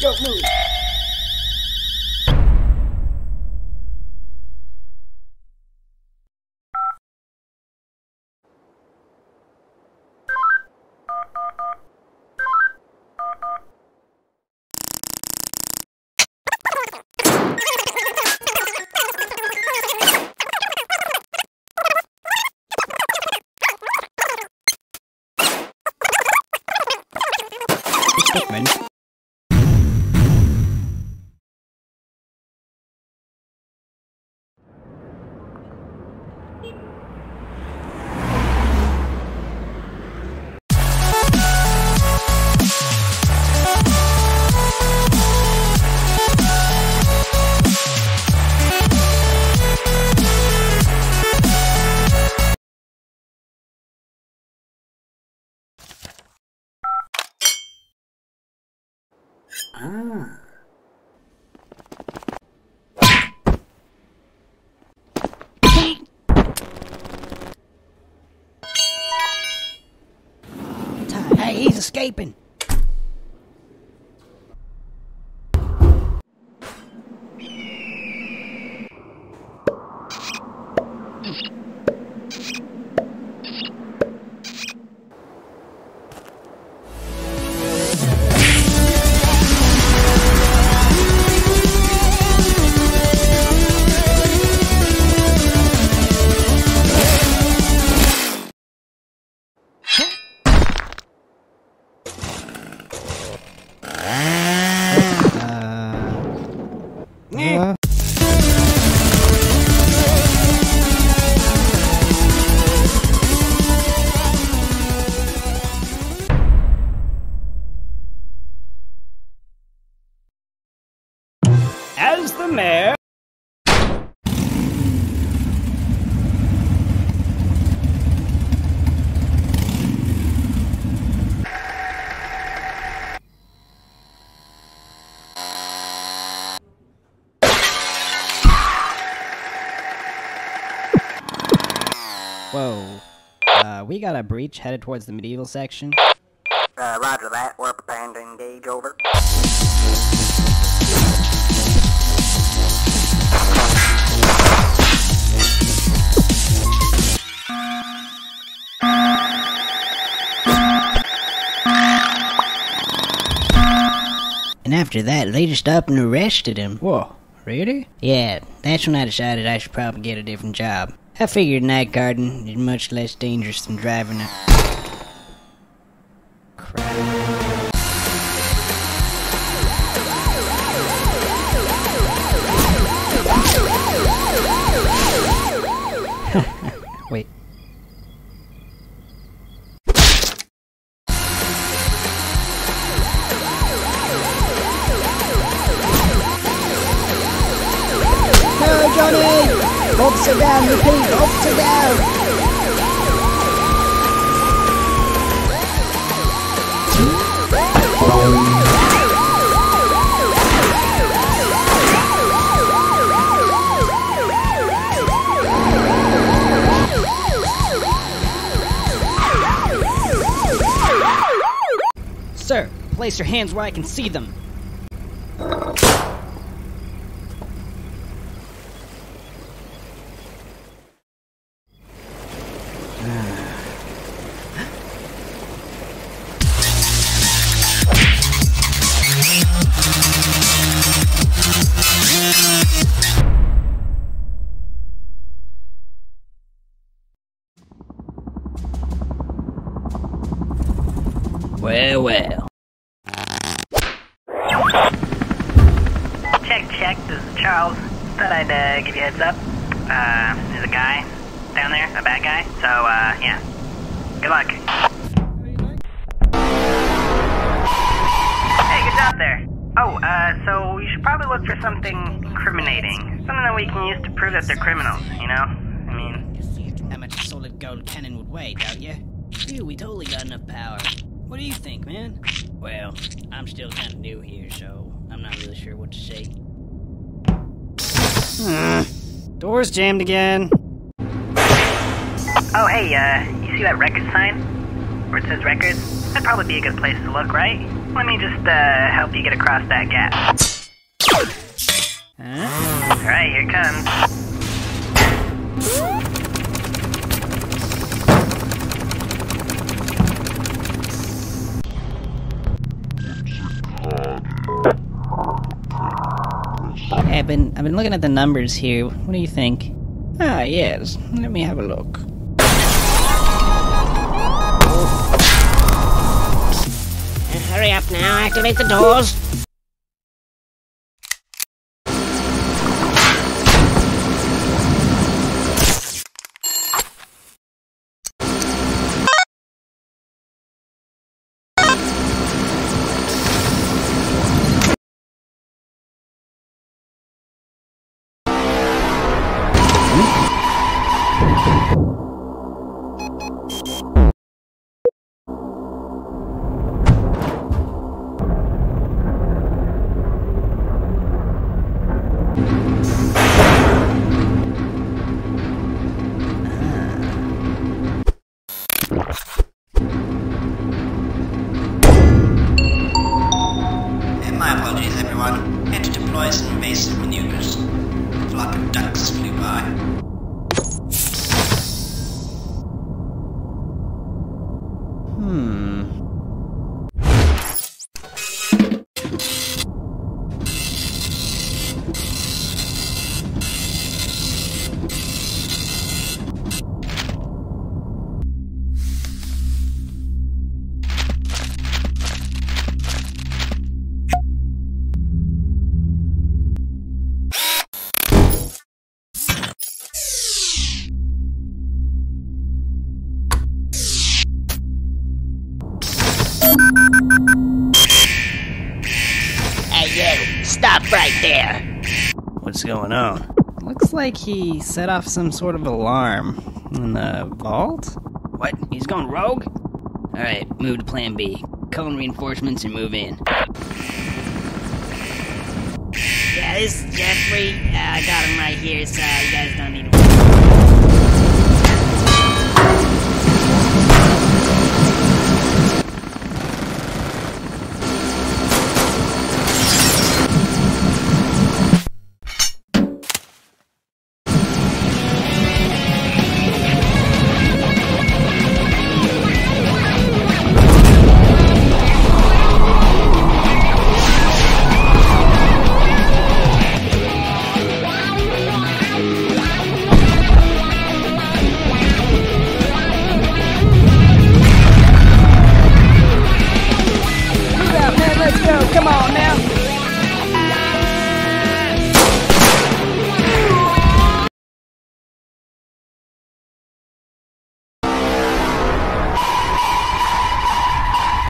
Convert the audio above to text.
Don't move. Statement. Ah. Hey, he's escaping. As the mayor. Whoa. We got a breach headed towards the medieval section. Roger that. We're preparing to engage, over. And after that, they just up and arrested him. Whoa, really? Yeah, that's when I decided I should probably get a different job. I figured night guarding is much less dangerous than driving a... Crap. Wait. No, Johnny! Officer down, repeat, officer down! Sir, place your hands where I can see them. Well, well. Check, this is Charles. Thought I'd give you a heads up. There's a guy down there, a bad guy. So, yeah. Good luck. Hey, good job there. Oh, so you should probably look for something incriminating. Something that we can use to prove that they're criminals, you know? I mean... You see how much a solid gold cannon would weigh, don't you? Phew, we totally got enough power. What do you think, man? Well, I'm still kind of new here, so I'm not really sure what to say. Door's jammed again. Oh, hey, you see that record sign? Where it says records? That'd probably be a good place to look, right? Let me just, help you get across that gap. Alright, here it comes. Hey, I've been looking at the numbers here. What do you think? Ah, yes. Let me have a look. Hurry up now, activate the doors. My apologies, everyone. Had to deploy some evasive maneuvers. A flock of ducks flew by. Hey, you! Stop right there! What's going on? Looks like he set off some sort of alarm in the vault? What? He's going rogue? Alright, move to plan B. Call in reinforcements and move in. Yeah, this is Jeffrey. I got him right here, so you guys don't need to...